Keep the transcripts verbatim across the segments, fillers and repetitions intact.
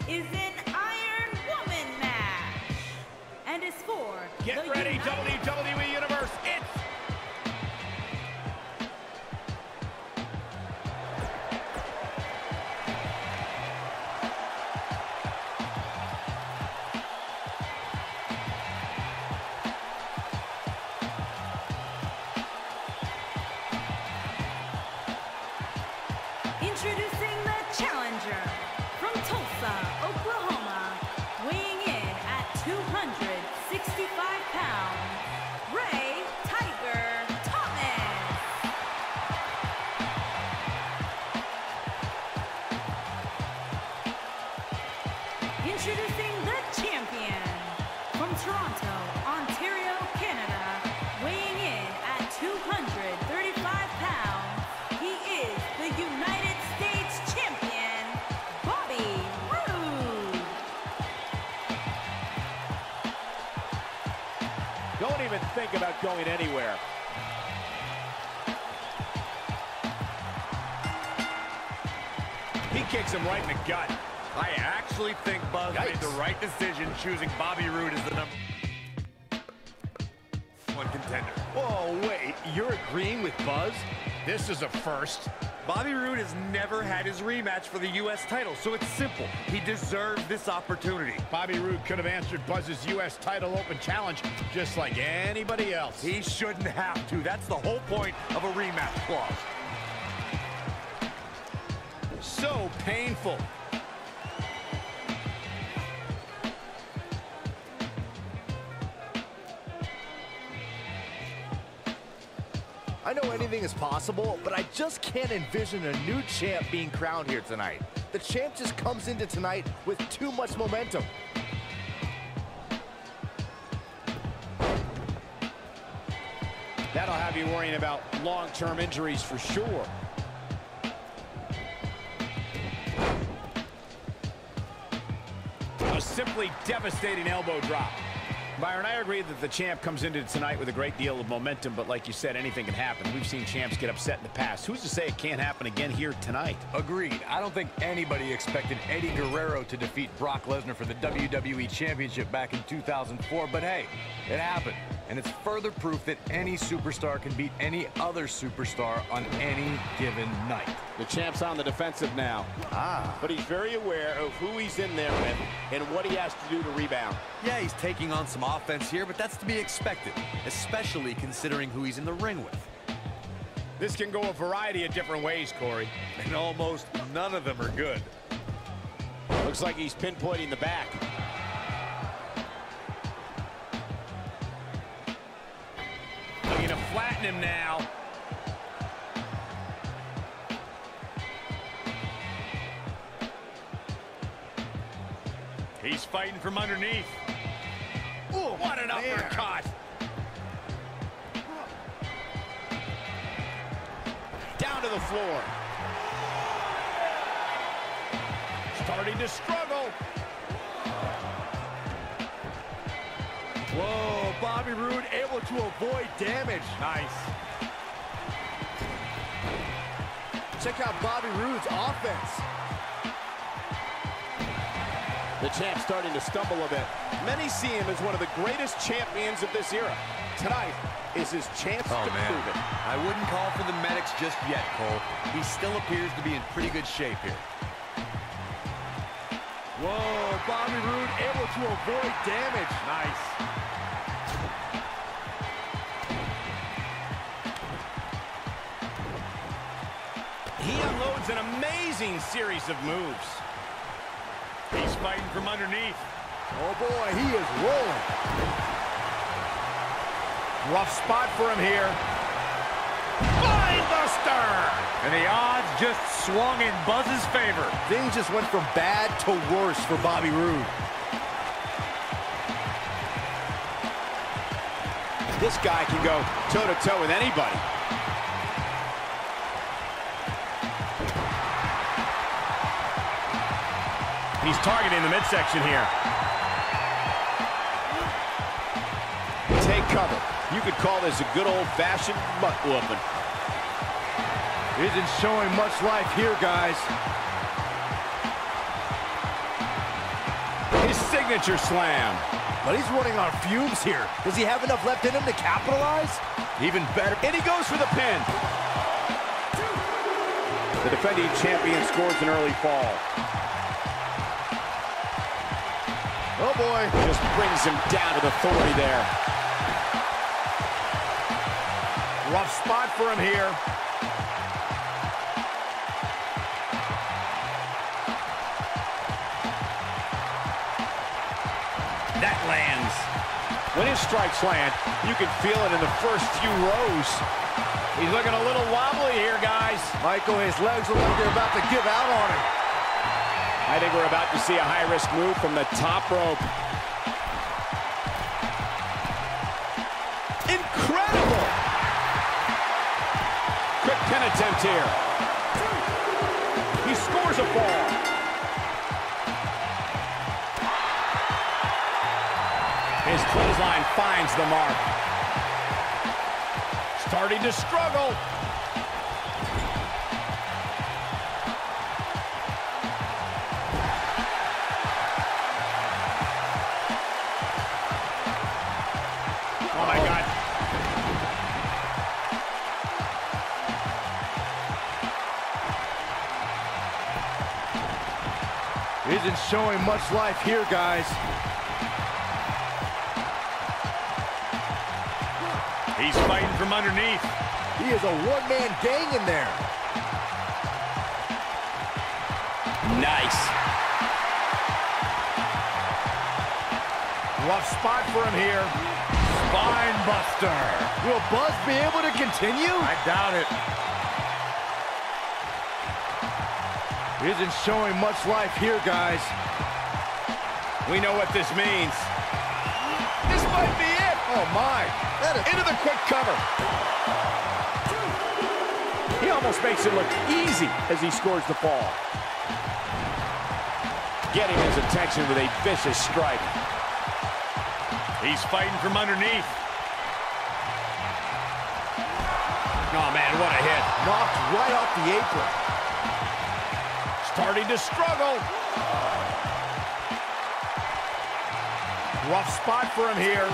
is an Iron Woman match and is for Get ready, United... W W E Universe. It's Introducing the challenger from Tulsa, Oklahoma, weighing in at two hundred sixty-five pounds, Ray Tiger Thomas. Introducing the champion from Toronto, Ontario, Canada, weighing in at two hundred thirty-five pounds. He is the United States champion, Bobby Roode. Don't even think about going anywhere. He kicks him right in the gut. I actually think Buzz Yikes. made the right decision choosing Bobby Roode as the number one contender. Whoa, wait, you're agreeing with Buzz? This is a first. Bobby Roode has never had his rematch for the U S title, so it's simple. He deserved this opportunity. Bobby Roode could have answered Buzz's U S title open challenge just like anybody else. He shouldn't have to. That's the whole point of a rematch clause. So painful. I know anything is possible, but I just can't envision a new champ being crowned here tonight. The champ just comes into tonight with too much momentum. That'll have you worrying about long-term injuries for sure. A simply devastating elbow drop. Byron, I agree that the champ comes into tonight with a great deal of momentum, but like you said, anything can happen. We've seen champs get upset in the past. Who's to say it can't happen again here tonight? Agreed. I don't think anybody expected Eddie Guerrero to defeat Brock Lesnar for the W W E Championship back in two thousand four, but hey, it happened. And it's further proof that any superstar can beat any other superstar on any given night. The champ's on the defensive now. Ah. But he's very aware of who he's in there with and what he has to do to rebound. Yeah, he's taking on some offense here, but that's to be expected, especially considering who he's in the ring with. This can go a variety of different ways, Corey. And almost none of them are good. Looks like he's pinpointing the back. Looking to flatten him now. He's fighting from underneath. Ooh, what an uppercut. Down to the floor. Starting to struggle. Whoa, Bobby Roode able to avoid damage. Nice. Check out Bobby Roode's offense. The champ's starting to stumble a bit. Many see him as one of the greatest champions of this era. Tonight is his chance Oh, to man. prove it. I wouldn't call for the medics just yet, Cole. He still appears to be in pretty good shape here. Whoa, Bobby Roode able to avoid damage. Nice. He unloads an amazing series of moves. He's fighting from underneath. Oh boy, he is rolling. Rough spot for him here. Mindbuster! And the odds just swung in Buzz's favor. Things just went from bad to worse for Bobby Roode. This guy can go toe-to-toe with anybody. He's targeting the midsection here. Take cover. You could call this a good old-fashioned butt whooping. Isn't showing much life here, guys. Signature slam. But he's running on fumes here. Does he have enough left in him to capitalize? Even better. And he goes for the pin. The defending champion scores an early fall. Oh, boy. Just brings him down to the authority there. Rough spot for him here. That lands. When his strikes land, you can feel it in the first few rows. He's looking a little wobbly here, guys. Michael, his legs look like they're about to give out on him. I think we're about to see a high-risk move from the top rope. Incredible! Quick pin attempt here. He scores a fall. His clothesline finds the mark. Starting to struggle. Oh, my God. Isn't showing much life here, guys. He's fighting from underneath. He is a one-man gang in there. Nice. Rough spot for him here. Spine buster. Will Buzz be able to continue? I doubt it. Isn't showing much life here, guys. We know what this means. This might be it. Oh, my. That is... Into the quick cover. He almost makes it look easy as he scores the fall. Getting his attention with a vicious strike. He's fighting from underneath. Oh, man, what a hit. Knocked right off the apron. Starting to struggle. Rough spot for him here.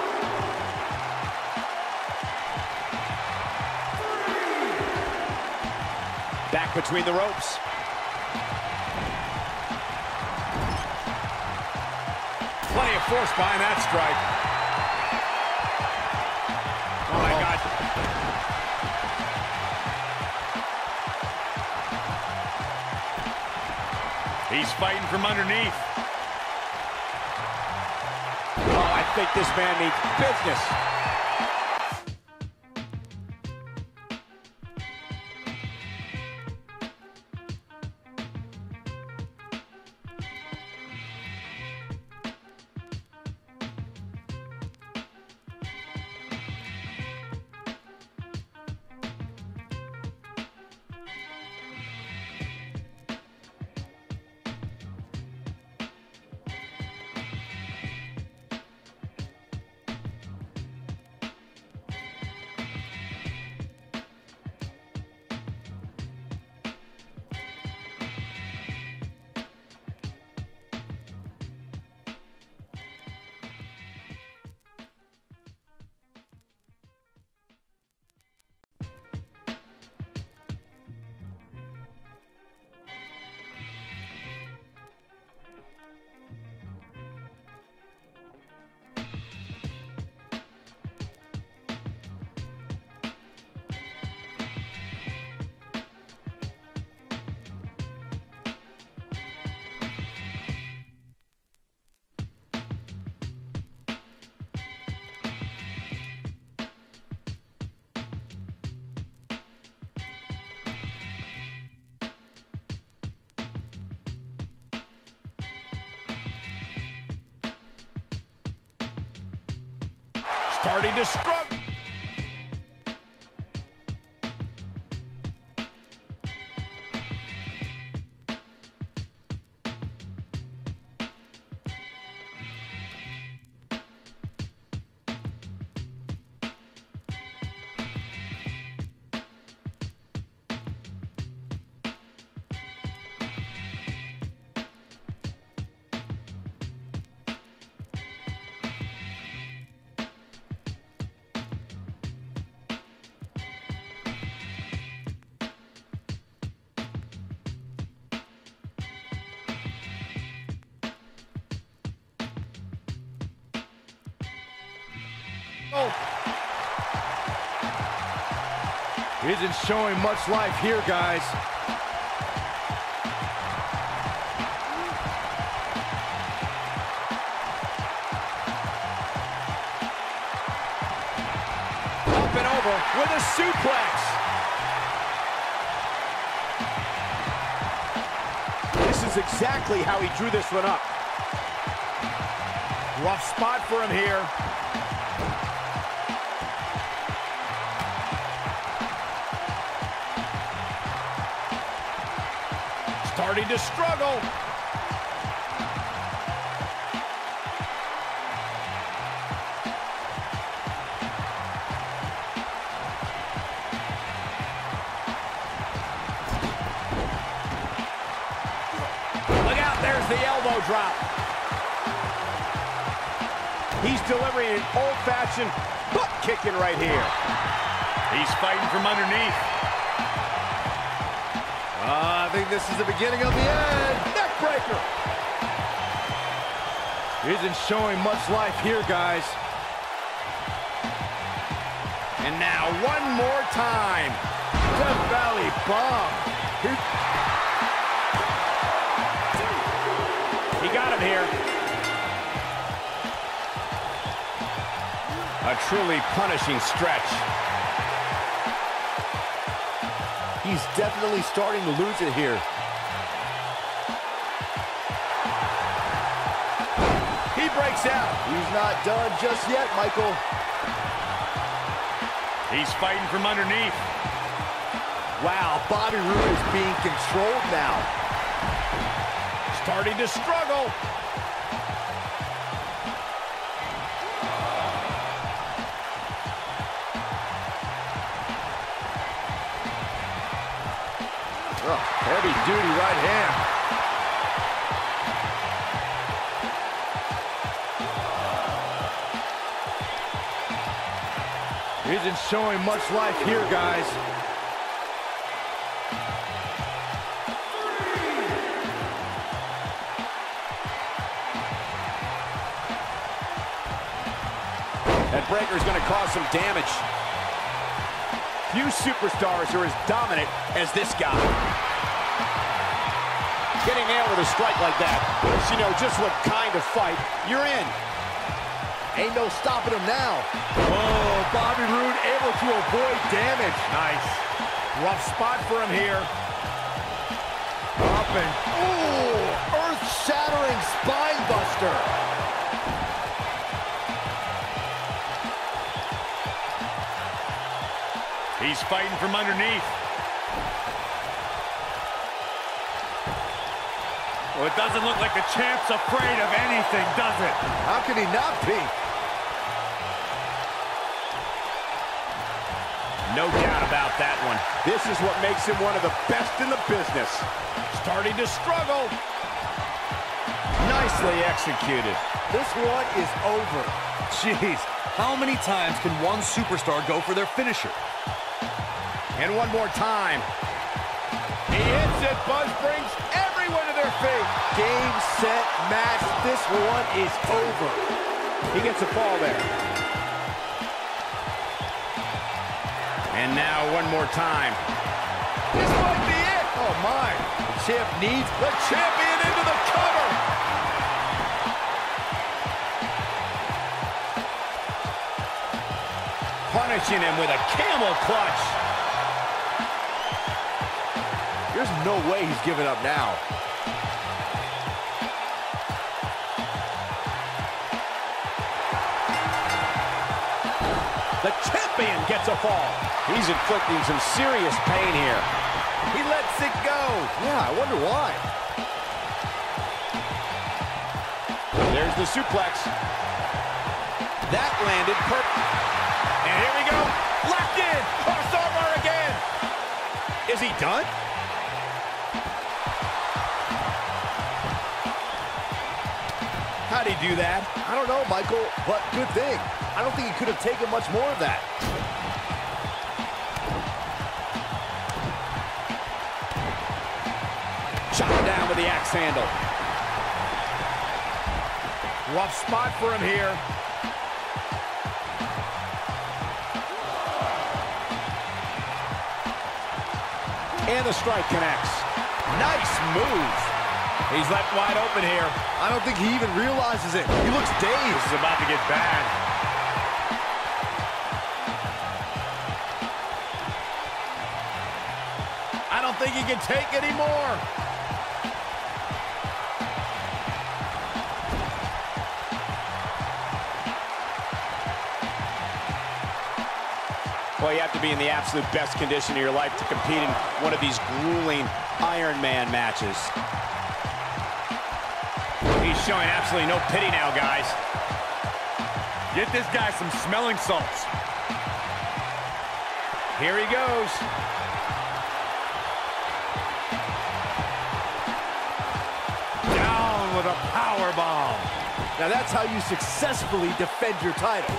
Back between the ropes. Plenty of force behind that strike. Oh, my God. He's fighting from underneath. Oh, I think this man needs business. Starting to struggle. Oh. He isn't showing much life here, guys. Up and over with a suplex. This is exactly how he drew this one up. Rough spot for him here. Starting to struggle. Look out, there's the elbow drop. He's delivering an old-fashioned butt kicking right here. He's fighting from underneath. Uh, I think this is the beginning of the end. Neck breaker. He isn't showing much life here, guys. And now one more time. Death Valley bomb. He got him here. A truly punishing stretch. He's definitely starting to lose it here. He breaks out. He's not done just yet, Michael. He's fighting from underneath. Wow, Bobby Roode is being controlled now. Starting to struggle. Oh, heavy duty right hand. He isn't showing much life here, guys. That breaker is going to cause some damage. Few superstars are as dominant as this guy. Getting nailed with a strike like that lets you know just what kind of fight you're in. Ain't no stopping him now. Oh, Bobby Roode able to avoid damage. Nice. Rough spot for him here. Up and, ooh, earth-shattering spine buster. He's fighting from underneath. Well, it doesn't look like the champ's afraid of anything, does it? How can he not be? No doubt about that one. This is what makes him one of the best in the business. Starting to struggle. Nicely executed. This one is over. Jeez, how many times can one superstar go for their finisher? And one more time. He hits it. Buzz brings everyone to their feet. Game, set, match. This one is over. He gets a fall there. And now one more time. This might be it. Oh, my. The champ needs The champion into the cover. Punishing him with a camel clutch. There's no way he's giving up now. The champion gets a fall. He's inflicting some serious pain here. He lets it go. Yeah, I wonder why. There's the suplex. That landed perfect. And here we go. Locked in. Cross armbar again. Is he done? How'd he do that? I don't know, Michael, but good thing. I don't think he could have taken much more of that. Chop him down with the axe handle. Rough spot for him here. And the strike connects. Nice move. He's left wide open here. I don't think he even realizes it. He looks dazed. This is about to get bad. I don't think he can take any more. Well, you have to be in the absolute best condition of your life to compete in one of these grueling Iron Man matches. He's showing absolutely no pity now, guys. Get this guy some smelling salts. Here he goes. Down with a power bomb. Now that's how you successfully defend your title.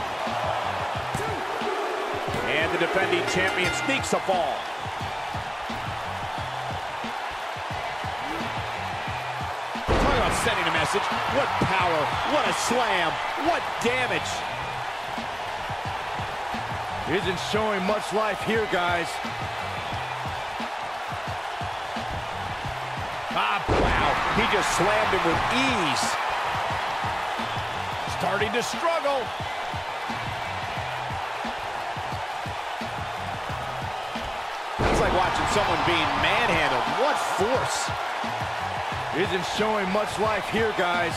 And the defending champion sneaks a fall. Talk about sending a message. What power, what a slam, what damage. Isn't showing much life here, guys. Ah, wow, he just slammed him with ease. Starting to struggle. It's like watching someone being manhandled. What force. Isn't showing much life here, guys.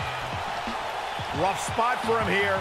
Rough spot for him here.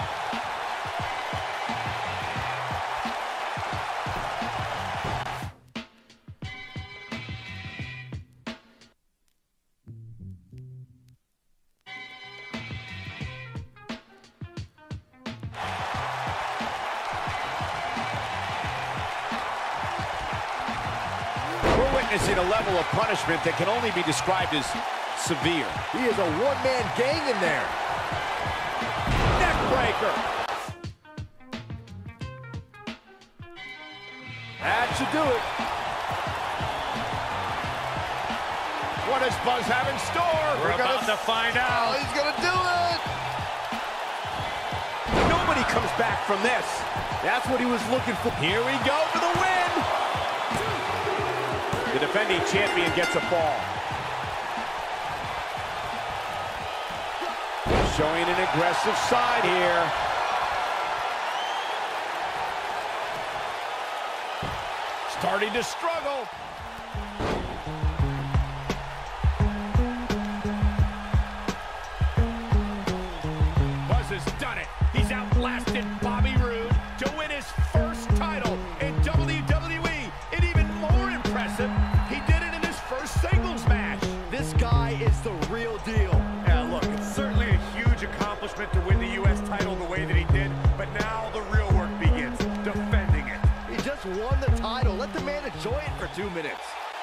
Witnessing a level of punishment that can only be described as severe. He is a one-man gang in there. Neck breaker. That should do it. What does Buzz have in store? We're, We're about gonna... to find out. Oh, he's gonna do it. Nobody comes back from this. That's what he was looking for. Here we go for the win. The defending champion gets a fall. Showing an aggressive side here. Starting to struggle. Buzz has done it. He's outlasted Bobby Roode to win his first title in W W E. And even more impressive, he did it in his first singles match. This guy is the real deal. Yeah, look, it's certainly a huge accomplishment to win the U S title the way that he did, but now the real work begins, defending it. He just won the title. Let the man enjoy it for two minutes.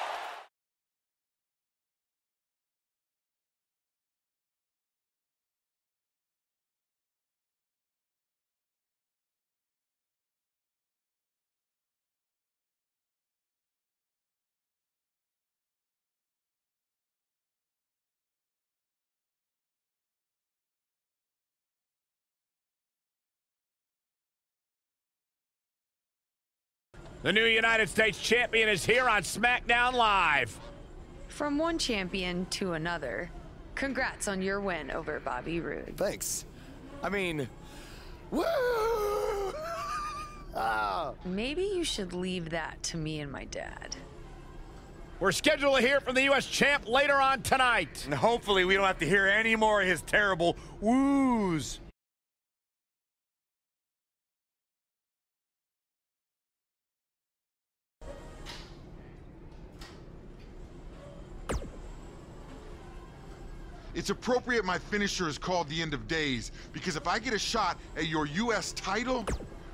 The new United States champion is here on SmackDown Live. From one champion to another, congrats on your win over Bobby Roode. Thanks. I mean, woo! Ah. Maybe you should leave that to me and my dad. We're scheduled to hear from the U S champ later on tonight. And hopefully we don't have to hear any more of his terrible woos. It's appropriate my finisher is called the End of Days, because if I get a shot at your U S title...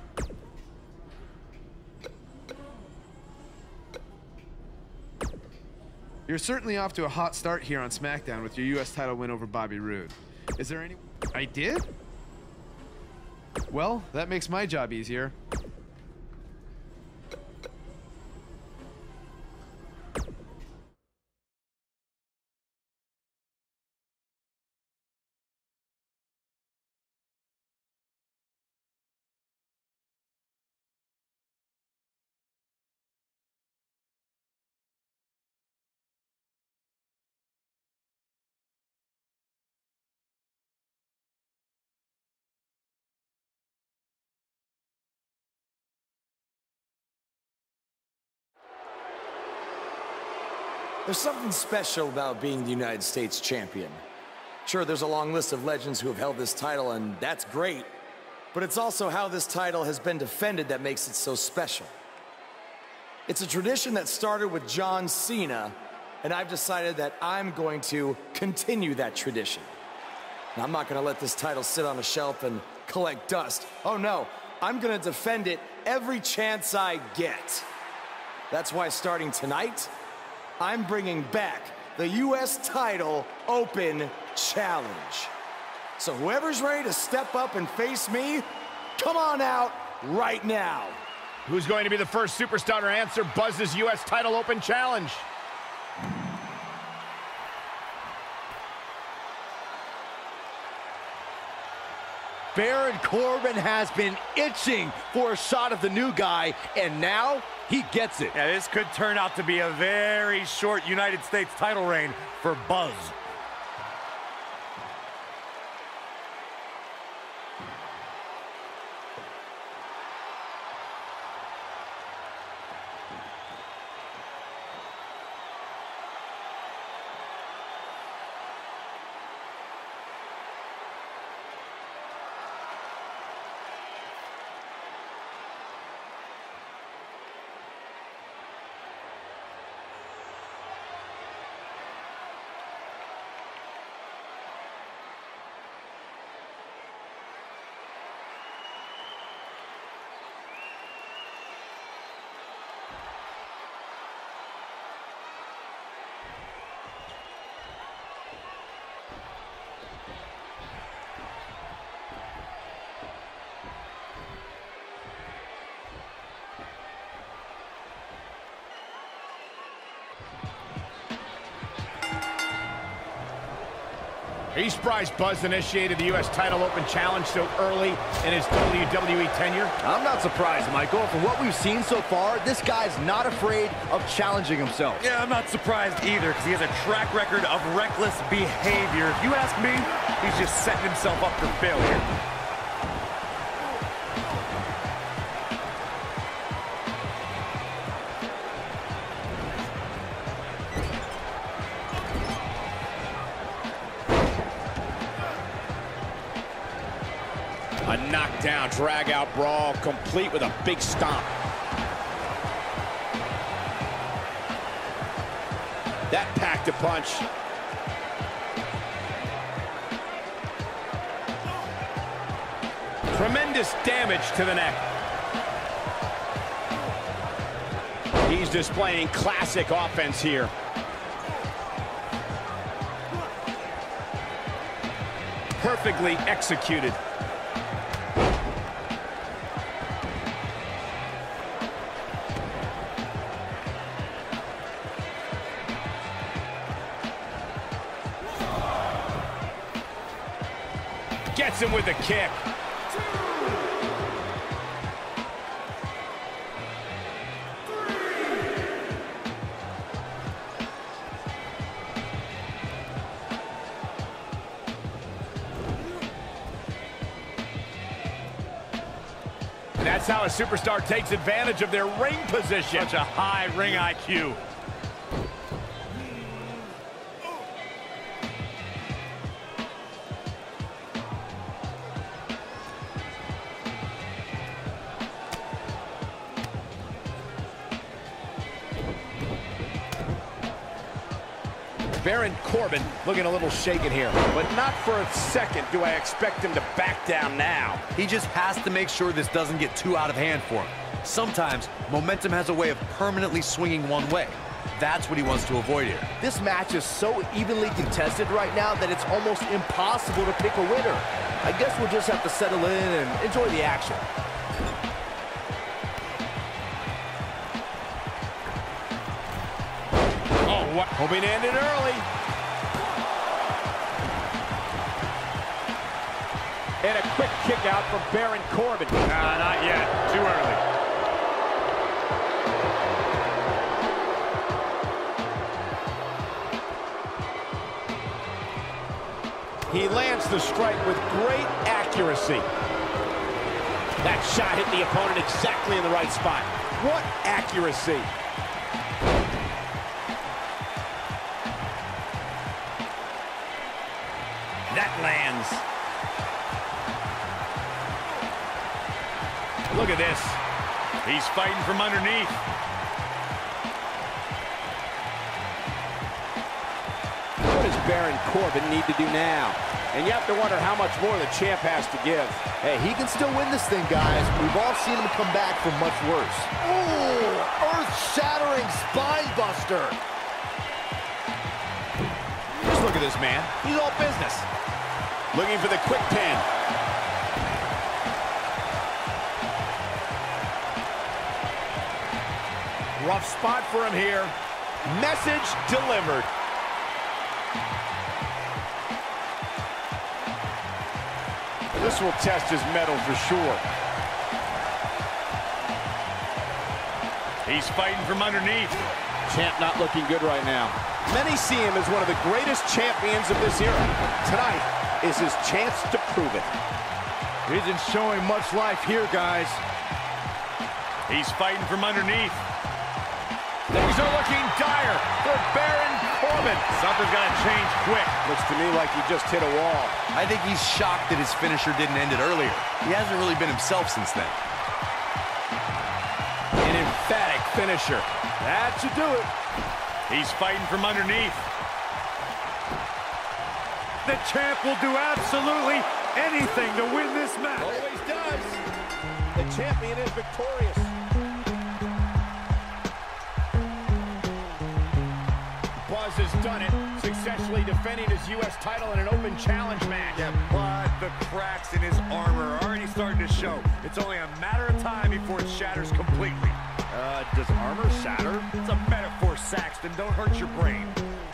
You're certainly off to a hot start here on SmackDown with your U S title win over Bobby Roode. Is there any... I did? Well, that makes my job easier. There's something special about being the United States champion. Sure, there's a long list of legends who have held this title, and that's great. But it's also how this title has been defended that makes it so special. It's a tradition that started with John Cena, and I've decided that I'm going to continue that tradition. Now, I'm not going to let this title sit on a shelf and collect dust. Oh no, I'm going to defend it every chance I get. That's why starting tonight, I'm bringing back the U S Title Open Challenge. So whoever's ready to step up and face me, come on out right now. Who's going to be the first superstar to answer Buzz's U S Title Open Challenge? Baron Corbin has been itching for a shot of the new guy, and now he gets it. Yeah, this could turn out to be a very short United States title reign for Buzz. Are you surprised Buzz initiated the U S Title Open Challenge so early in his W W E tenure? I'm not surprised, Michael. From what we've seen so far, this guy's not afraid of challenging himself. Yeah, I'm not surprised either, because he has a track record of reckless behavior. If you ask me, he's just setting himself up for failure. A knockdown, drag-out brawl, complete with a big stomp. That packed a punch. Tremendous damage to the neck. He's displaying classic offense here. Perfectly executed. Gets him with a kick. That's how a superstar takes advantage of their ring position. Such a high ring I Q. Baron Corbin looking a little shaken here, but not for a second do I expect him to back down now. He just has to make sure this doesn't get too out of hand for him. Sometimes, momentum has a way of permanently swinging one way. That's what he wants to avoid here. This match is so evenly contested right now that it's almost impossible to pick a winner. I guess we'll just have to settle in and enjoy the action. What? Hoping to end it early. And a quick kick out from Baron Corbin. Nah, not yet. Too early. He lands the strike with great accuracy. That shot hit the opponent exactly in the right spot. What accuracy. That lands. Look at this. He's fighting from underneath. What does Baron Corbin need to do now? And you have to wonder how much more the champ has to give. Hey, he can still win this thing, guys. We've all seen him come back from much worse. Ooh, earth-shattering spine buster. Just look at this man. He's all business. Looking for the quick pin. Rough spot for him here. Message delivered. This will test his mettle for sure. He's fighting from underneath. Champ not looking good right now. Many see him as one of the greatest champions of this era. Tonight is his chance to prove it. He isn't showing much life here, guys. He's fighting from underneath. Things are looking dire for Baron Corbin. Something's got to change quick. Looks to me like he just hit a wall. I think he's shocked that his finisher didn't end it earlier. He hasn't really been himself since then. An emphatic finisher. That should do it. He's fighting from underneath. The champ will do absolutely anything to win this match. Always does. The champion is victorious. Buzz has done it, successfully defending his U S title in an open challenge match. Yeah, but the cracks in his armor are already starting to show. It's only a matter of time before it shatters completely. Uh, does armor shatter? It's a metaphor, Saxton. Don't hurt your brain.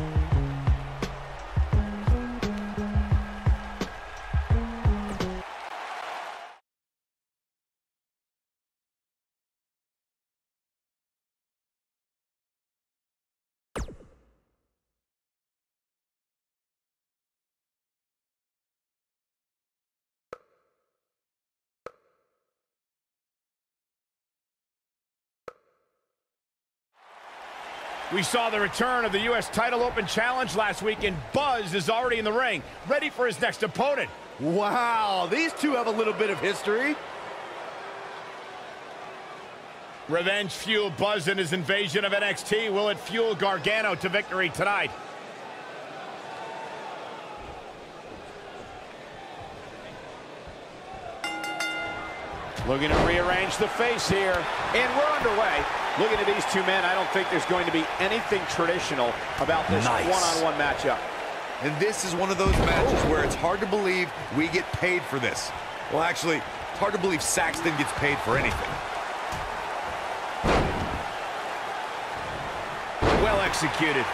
We saw the return of the U S Title Open Challenge last week, and Buzz is already in the ring, ready for his next opponent. Wow, these two have a little bit of history. Revenge fueled Buzz in his invasion of N X T. Will it fuel Gargano to victory tonight? Looking to rearrange the face here. And we're underway. Looking at these two men, I don't think there's going to be anything traditional about this Nice. one-on-one matchup. And this is one of those matches where it's hard to believe we get paid for this. Well, actually, it's hard to believe Saxton gets paid for anything. Well executed.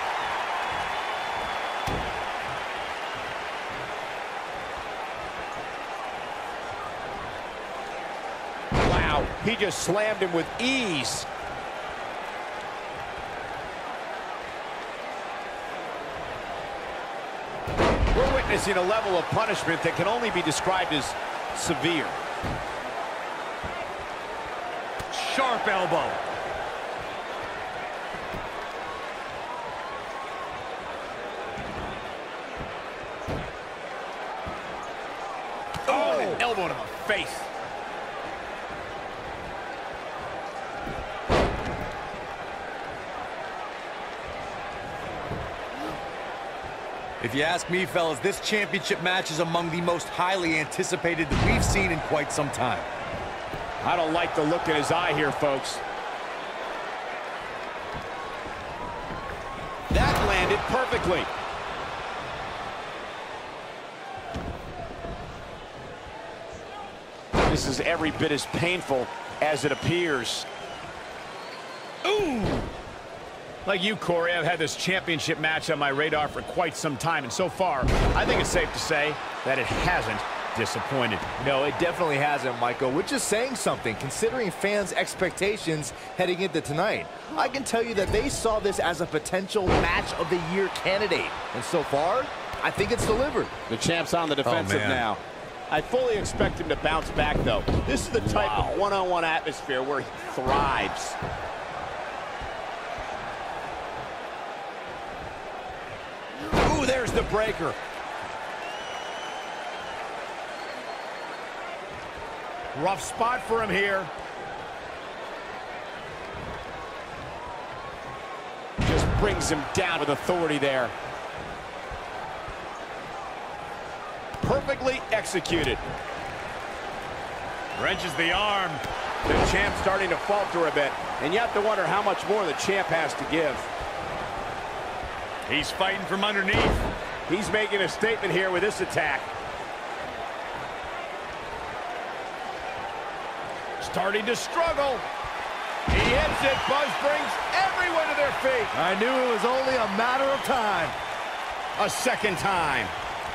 Wow, he just slammed him with ease. We're witnessing a level of punishment that can only be described as severe. Sharp elbow. Oh, an elbow to the face. If you ask me, fellas, this championship match is among the most highly anticipated that we've seen in quite some time. I don't like the look in his eye here, folks. That landed perfectly. This is every bit as painful as it appears. Ooh! Like you, Corey, I've had this championship match on my radar for quite some time, and so far, I think it's safe to say that it hasn't disappointed. No, it definitely hasn't, Michael, which is saying something, considering fans' expectations heading into tonight. I can tell you that they saw this as a potential match of the year candidate, and so far, I think it's delivered. The champ's on the defensive Oh, man. now. I fully expect him to bounce back, though. This is the type Wow. of one-on-one atmosphere where he thrives. Ooh, there's the breaker. Rough spot for him here. Just brings him down with authority there. Perfectly executed. Wrenches the arm. The champ starting to falter a bit, and you have to wonder how much more the champ has to give. He's fighting from underneath. He's making a statement here with this attack. Starting to struggle. He hits it. Buzz brings everyone to their feet. I knew it was only a matter of time. A second time.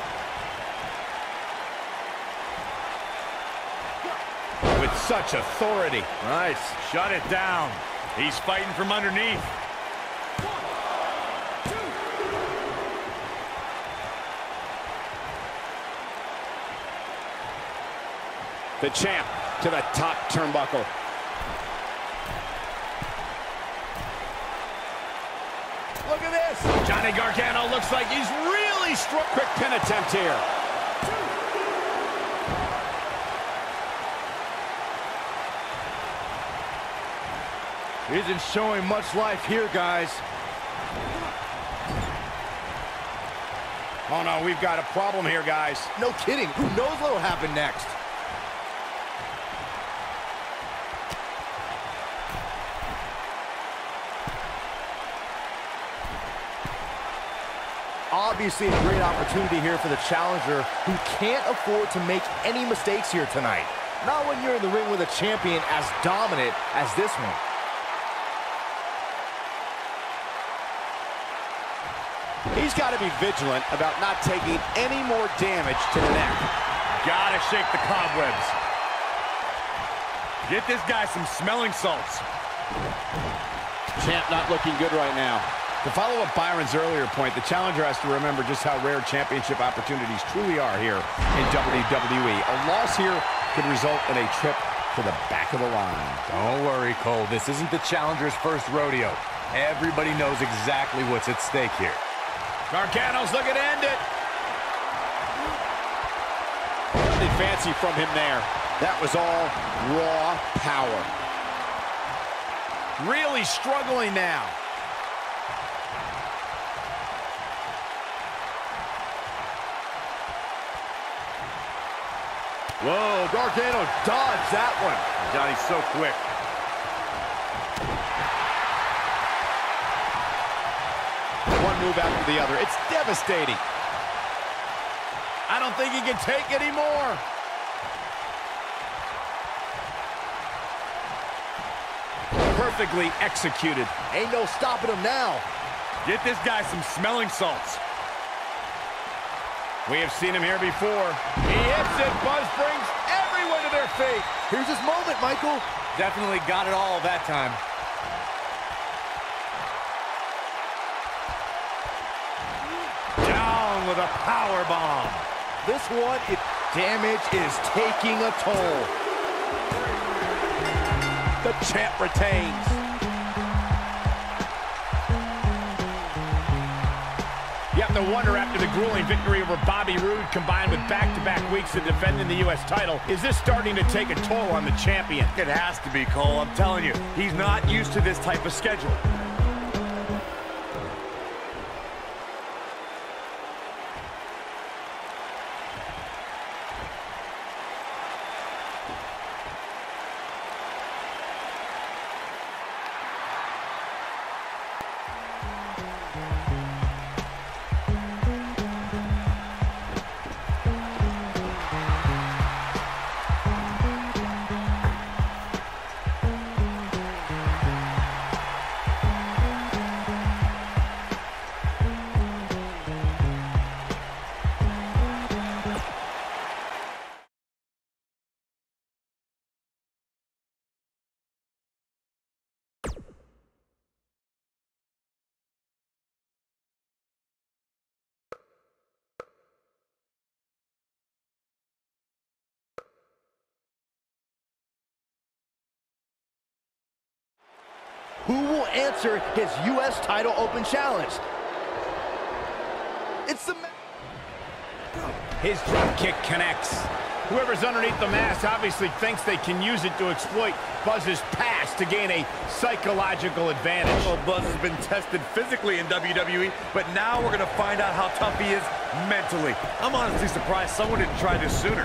With such authority. Nice. Shut it down. He's fighting from underneath. The champ to the top turnbuckle. Look at this. Johnny Gargano looks like he's really strong. Quick pin attempt here. He isn't showing much life here, guys. Oh, no, we've got a problem here, guys. No kidding. Who knows what will happen next? Obviously a great opportunity here for the challenger who can't afford to make any mistakes here tonight. Not when you're in the ring with a champion as dominant as this one. He's got to be vigilant about not taking any more damage to the neck. Gotta shake the cobwebs. Get this guy some smelling salts. Champ not looking good right now. To follow up Byron's earlier point, the challenger has to remember just how rare championship opportunities truly are here in W W E. A loss here could result in a trip to the back of the line. Don't worry, Cole. This isn't the challenger's first rodeo. Everybody knows exactly what's at stake here. Gargano's looking to end it. Nothing fancy from him there. That was all raw power. Really struggling now. Whoa, Gargano dodged that one. Johnny's so quick. One move after the other. It's devastating. I don't think he can take any more. Perfectly executed. Ain't no stopping him now. Get this guy some smelling salts. We have seen him here before. He hits it. Buzz brings everyone to their feet. Here's his moment, Michael. Definitely got it all that time. Down with a power bomb. This one, it, damage is taking a toll. The champ retains. You have to wonder, after the grueling victory over Bobby Roode combined with back-to-back weeks of defending the U S title, is this starting to take a toll on the champion? It has to be, Cole. I'm telling you, he's not used to this type of schedule. Who will answer his U S title open challenge? It's the... His drop kick connects. Whoever's underneath the mask obviously thinks they can use it to exploit Buzz's past to gain a psychological advantage. Well, Buzz has been tested physically in W W E, but now we're going to find out how tough he is mentally. I'm honestly surprised someone didn't try this sooner.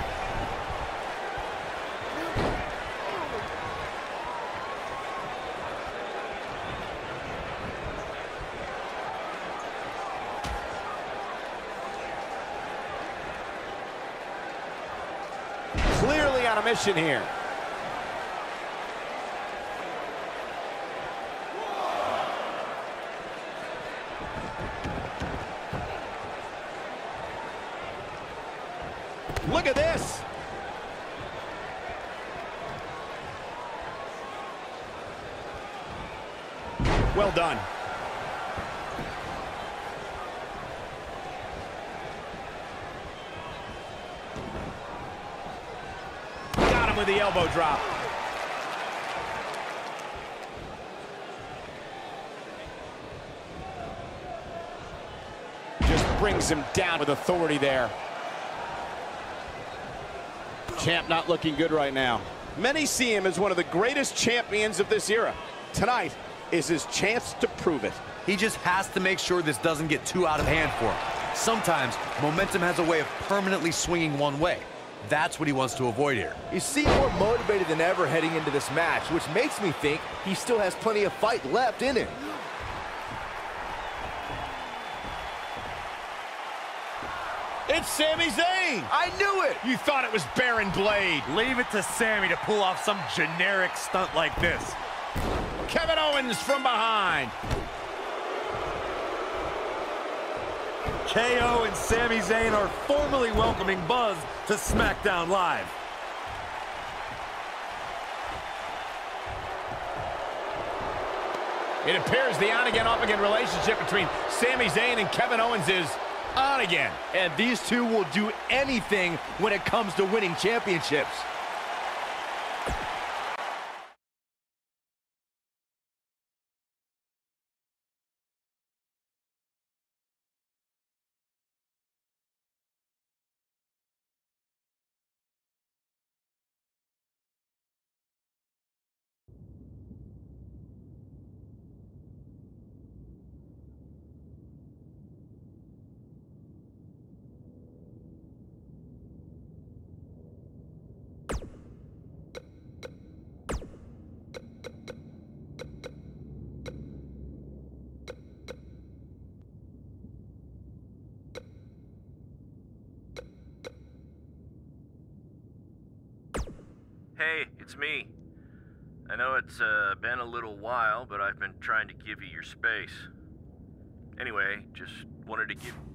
Clearly on a mission here. Look at this. Well done. Got him with the elbow drop. Just brings him down with authority there. Champ not looking good right now. Many see him as one of the greatest champions of this era. Tonight is his chance to prove it. He just has to make sure this doesn't get too out of hand for him. Sometimes momentum has a way of permanently swinging one way. That's what he wants to avoid here. You seem more motivated than ever heading into this match, which makes me think he still has plenty of fight left in him. It's Sami Zayn! I knew it! You thought it was Baron Blade. Leave it to Sami to pull off some generic stunt like this. Kevin Owens from behind. K O and Sami Zayn are formally welcoming Buzz to SmackDown Live. It appears the on-again, off-again relationship between Sami Zayn and Kevin Owens is on again. And these two will do anything when it comes to winning championships. Hey, it's me. I know it's uh, been a little while, but I've been trying to give you your space. Anyway, just wanted to give...